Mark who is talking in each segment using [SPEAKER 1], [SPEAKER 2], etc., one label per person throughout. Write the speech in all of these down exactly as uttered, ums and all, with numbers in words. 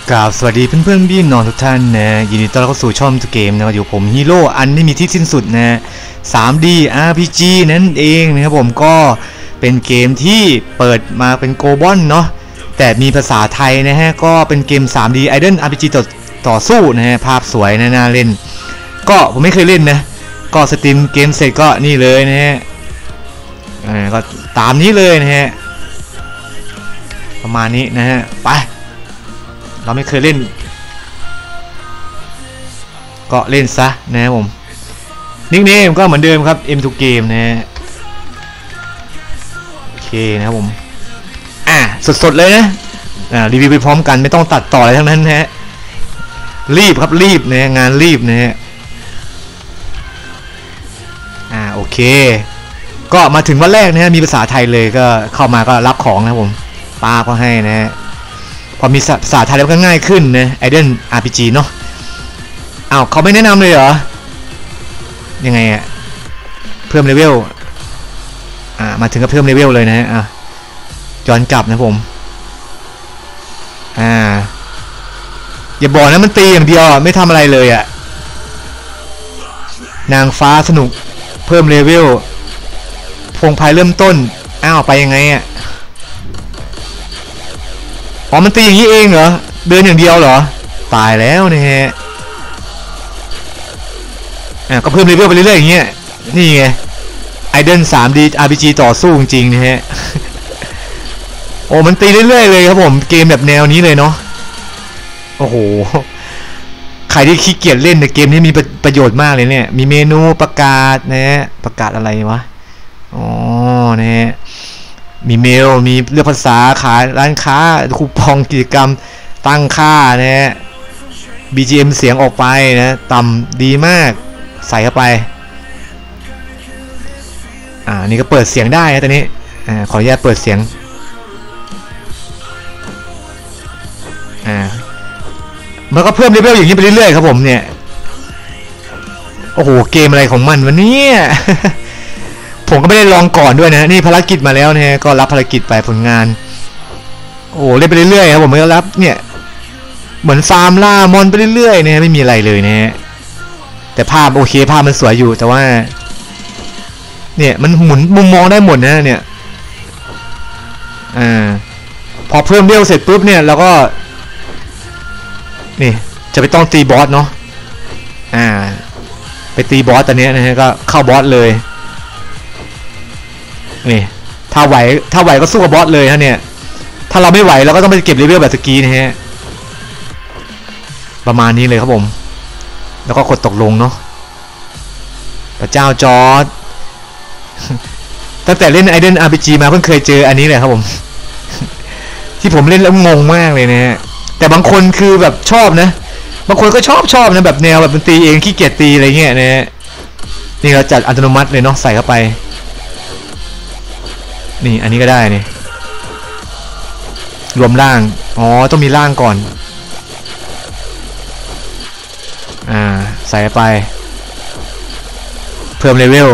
[SPEAKER 1] กราบสวัสดีเพื่อนๆพี่น้องทุกท่านนะยินดีต้อนรับเข้าสู่ช่องเกมนะครับอยู่ผมฮีโร่อันไม่มีที่สิ้นสุดนะ ทรี ดี อาร์ พี จี นั่นเองนะครับผมก็เป็นเกมที่เปิดมาเป็นโกลบอลเนาะแต่มีภาษาไทยนะฮะก็เป็นเกม ทรี ดี Idle อาร์ พี จี ต่อต่อสู้นะฮะภาพสวยนะน่าเล่นก็ผมไม่เคยเล่นนะก็สตรีมเกมเสร็จก็นี่เลยนะฮะอ่าก็ตามนี้เลยนะฮะประมาณนี้นะฮะไปเราไม่เคยเล่นก็เล่นซะนะครับผมนิกเนมก็เหมือนเดิมครับ เอ็ม ทู Game นะฮะโอเคนะครับผมอ่ะสดๆเลยนะอ่ารีวิวไปพร้อมกันไม่ต้องตัดต่ออะไรทั้งนั้นนะฮะรีบครับรีบนะงานรีบนะฮะอ่าโอเคก็มาถึงวันแรกนะฮะมีภาษาไทยเลยก็เข้ามาก็รับของนะครับผมป้าก็ให้นะฮะพอมีภาษาไทยแล้วก็ง่ายขึ้นนะ Idle อาร์ พี จี เนาะอ้าวเขาไม่แนะนำเลยเหรอยังไงอะเพิ่มเลเวลอ่ามาถึงก็เพิ่มเลเวลเลยนะฮะอ่ะย้อนกลับนะผมอ่าอย่าบอกนะมันตีอย่างเดียวไม่ทำอะไรเลยอะนางฟ้าสนุกเพิ่มเลเวลพงไพ่เริ่มต้นอ้าวไปยังไงอะอ๋อมันตีอย่างนี้เองเหรอเดินอย่างเดียวเหรอตายแล้วนะฮะอ่ะก็เพิ่มเลเวลไปเรื่อยๆอย่างเงี้ยนี่ไง Idle ทรี ดี อาร์ พี จี ต่อสู้จริงๆนะฮะโอ้มันตีเรื่อยๆเลยครับผมเกมแบบแนวนี้เลยเนาะโอ้โหใครที่ขี้เกียจเล่นในเกมนี้มีประโยชน์มากเลยเนี่ยมีเมนูประกาศนะฮะประกาศอะไรวะอ๋อนะฮะมีเมลมีเลือกภาษาขายร้านค้าคูปองกิจกรรมตั้งค่านะฮะ บี จี เอ็ม เสียงออกไปนะต่ำดีมากใส่เข้าไปอ่านี่ก็เปิดเสียงได้นะตอนนี้อ่าขออนุญาตเปิดเสียงอ่ามันก็เพิ่มเลเวลอย่างนี้ไปเรื่อยๆครับผมเนี่ยโอ้โหเกมอะไรของมันวะเนี่ยผมก็ไม่ได้ลองก่อนด้วยนะนี่ภารกิจมาแล้วนะฮะก็รับภารกิจไปผลงานโอ้เล่นไปเรื่อยๆครับผมไม่รับเนี่ยเหมือนฟาร์มล่ามอนไปเรื่อยๆนะฮะไม่มีอะไรเลยนะฮะแต่ภาพโอเคภาพมันสวยอยู่แต่ว่าเนี่ยมันหมุนมุมมองได้หมดนะเนี่ยอ่าพอเพิ่มเลเวลเสร็จปุ๊บเนี่ยเราก็นี่จะไปต้องตีบอสเนาะอ่าไปตีบอสตอนนี้นะฮะก็เข้าบอสเลยนี่ถ้าไหวถ้าไหวก็สู้กับบอสเลยฮะเนี่ยถ้าเราไม่ไหวเราก็ต้องไปเก็บเลเวลแบบสกีนะฮะประมาณนี้เลยครับผมแล้วก็กดตกลงเนาะพระเจ้าจอร์จตั้งแต่เล่น Idle อาร์ พี จี มาเพิ่งเคยเจออันนี้เลยครับผมที่ผมเล่นแล้วงงมากเลยนะฮะแต่บางคนคือแบบชอบนะบางคนก็ชอบชอบนะแบบแนวแบบมันตีเองขี้เกียจตีอะไรเงี้ยนะฮะนี่เราจัดอัตโนมัติเลยเนาะใส่เข้าไปนี่อันนี้ก็ได้นี่รวมร่างอ๋อต้องมีร่างก่อนอ่าใส่ไปเพิ่มเลเวล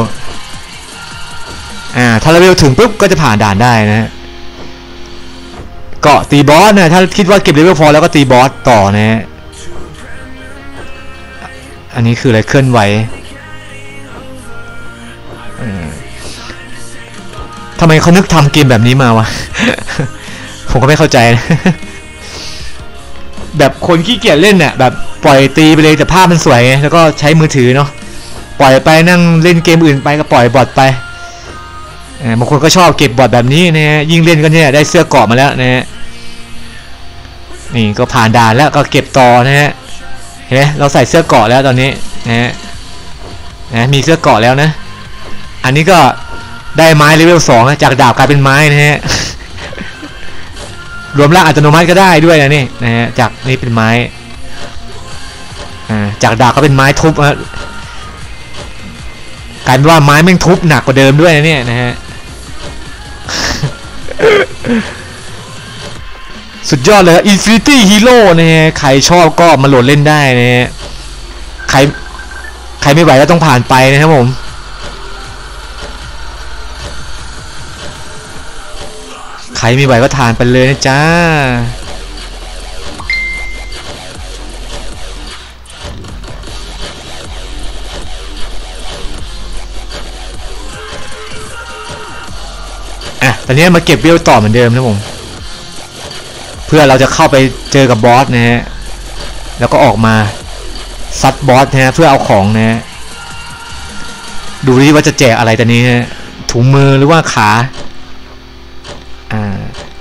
[SPEAKER 1] อ่าถ้าเลเวลถึงปุ๊บก็จะผ่านด่านได้นะก็ตีบอสนะถ้าคิดว่าเก็บเลเวลพอแล้วก็ตีบอสต่อนะอันนี้คืออะไรเคลื่อนไหวทำไมเขานึกทำเกมแบบนี้มาวะ ผมก็ไม่เข้าใจนะแบบคนขี้เกียจเล่นเนี่ยแบบปล่อยตีไปเลยแต่ภาพมันสวยแล้วก็ใช้มือถือเนาะปล่อยไปนั่งเล่นเกมอื่นไปก็ปล่อยบอทไปบางคนก็ชอบเก็บบอทแบบนี้นะฮะยิ่งเล่นก็เนี่ยได้เสื้อเกราะมาแล้วนะฮะนี่ก็ผ่านด่านแล้วก็เก็บต่อนะฮะเห็นไหมเราใส่เสื้อเกราะแล้วตอนนี้นะฮะนะมีเสื้อเกราะแล้วนะอันนี้ก็ได้ไม้เลเวลสองจากดาบกลายเป็นไม้นะฮะรวมร่างอัตโนมัติก็ได้ด้วยนะนี่นะฮะจากนี่เป็นไม้อ่าจากดาบก็เป็นไม้ทุบฮะกลายเป็นว่าไม้แม่งทุบหนักกว่าเดิมด้วยนะเนี่ยนะฮะ สุดยอดเลย Infinity Hero นะฮะใครชอบก็มาโหลดเล่นได้นะฮะใครใครไม่ไหวก็ต้องผ่านไปนะครับผมใครไม่ไหวก็ทานไปเลยนะจ้าอ่ะตอนนี้มาเก็บเวลต่อเหมือนเดิมนะผมเพื่อเราจะเข้าไปเจอกับบอสนะฮะแล้วก็ออกมาซัดบอสนะฮะเพื่อเอาของนะฮะดูดิว่าจะแจกอะไรตอนนี้ฮะถุงมือหรือว่าขาอ่า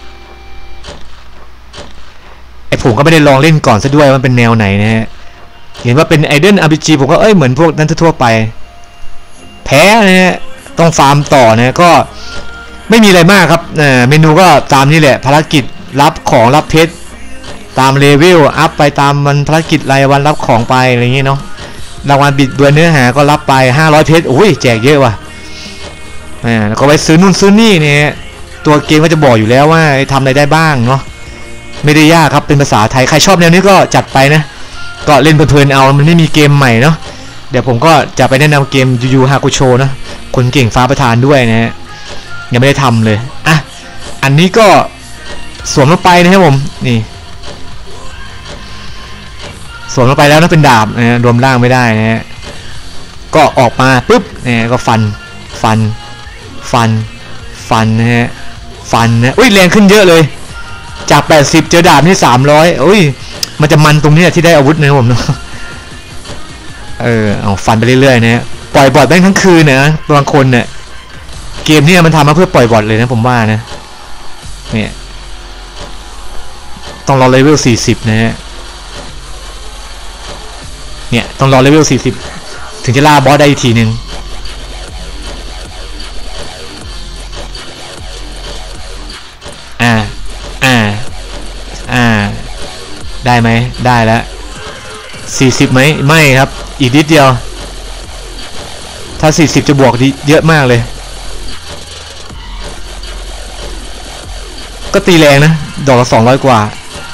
[SPEAKER 1] ไอผมก็ไม่ได้ลองเล่นก่อนซะด้วยมันเป็นแนวไหนนะฮะเห็นว่าเป็นไอเดน อาร์ พี จี ผมก็เอ้ยเหมือนพวกนั้นทั่วไปแพ้นะฮะต้องฟาร์มต่อนะก็ไม่มีอะไรมากครับเมนูก็ตามนี้แหละภารกิจรับของรับเพชรตามเลเวลอัพไปตามมันภารกิจรายวันรับของไปอะไรอย่างเงี้ยเนาะรางวัลบิดเบือนเนื้อหาก็รับไปห้าร้อยเพชรโอ้ยแจกเยอะว่ะอ่าแล้วก็ไปซื้อนู่นซื้อนี่เนี่ยตัวเกมก็จะบอกอยู่แล้วว่าทำอะไรได้บ้างเนาะไม่ได้ยากครับเป็นภาษาไทยใครชอบแนวนี้ก็จัดไปนะก็เล่นเพลินๆเอามันไม่มีเกมใหม่เนาะเดี๋ยวผมก็จะไปแนะนำเกมยูยูฮากุโชนะคนเก่งฟ้าประธานด้วยนะฮะยังไม่ได้ทำเลยอ่ะอันนี้ก็สวมลงไปนะครับผมนี่สวมลงไปแล้วนะเป็นดาบนะรวมร่างไม่ได้นะฮะก็ออกมาปุ๊บเนี่ยก็ฟันฟันฟันฟันนะฮะฟันนะอุ้ยแรงขึ้นเยอะเลยจากแปดสิบเจอดาบนี่สามร้อยอุ้ยมันจะมันตรงนี้ที่ได้อาวุธนะครับผมเนาะเออเอาฟันไปเรื่อยๆนะฮะปล่อยบอทแม่งทั้งคืนนะบางคนเนี่ยเกมนี้มันทำมาเพื่อปล่อยบอทเลยนะผมว่านะเนี่ยต้องรอเลเวลสี่สิบนะฮะเนี่ยต้องรอเลเวลสี่สิบถึงจะล่าบอสได้อีกทีนึงอ่าอ่าอ่าได้ไหมได้แล้วสี่สิบไหมไม่ครับอีกนิดเดียวถ้าสี่สิบจะบวกดีเยอะมากเลยก็ตีแรงนะดอกละสองร้อยกว่า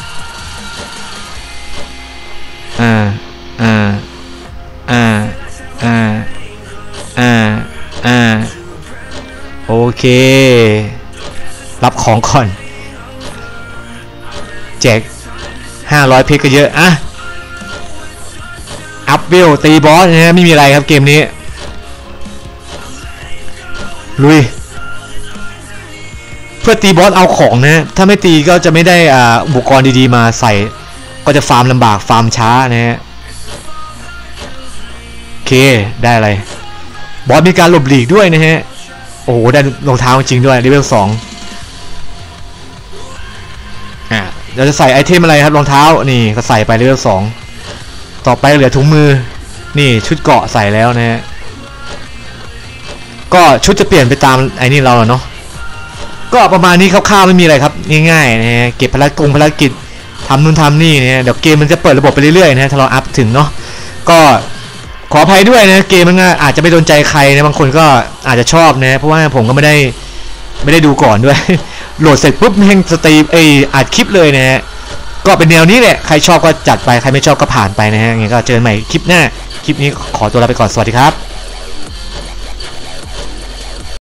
[SPEAKER 1] อ่าอ่าอ่าอ่าอ่าอ่าโอเครับของก่อนแจกห้าร้อยเพชรก็เยอะอะอัพเวลตีบอสนะฮะไม่มีอะไรครับเกมนี้ลุยเพื่อตีบอสเอาของนะถ้าไม่ตีก็จะไม่ได้อ่าอุปกรณ์ดีๆมาใส่ก็จะฟาร์มลำบากฟาร์มช้านะฮะโอเคได้อะไรบอสมีการหลบหลีกด้วยนะฮะโอ้โหได้รองเท้าจริงด้วยเลเวลสองอ่าเราจะใส่ไอเทมอะไรครับรองเท้านี่ก็ใส่ไปเลเวลสองต่อไปเหลือถุงมือนี่ชุดเกราะใส่แล้วนะฮะก็ชุดจะเปลี่ยนไปตามไอ้นี่เราเนาะก็ประมาณนี้คร่าวๆไม่มีอะไรครับง่ายๆนะฮะเก็บภารกิจภารกิจทำนู่นทำนี่นะเดี๋ยวเกมมันจะเปิดระบบไปเรื่อยๆนะถ้าเราอัพถึงเนาะก็ขออภัยด้วยนะเกมมันอาจจะไม่โดนใจใครนะบางคนก็อาจจะชอบนะเพราะว่าผมก็ไม่ได้ไม่ได้ดูก่อนด้วยโหลดเสร็จปุ๊บแม่งสตรีมไออัดคลิปเลยนะฮะก็เป็นแนวนี้แหละใครชอบก็จัดไปใครไม่ชอบก็ผ่านไปนะฮะงั้นก็เจอกันใหม่คลิปหน้าคลิปนี้ขอตัวลาไปก่อนสวัสดีครับ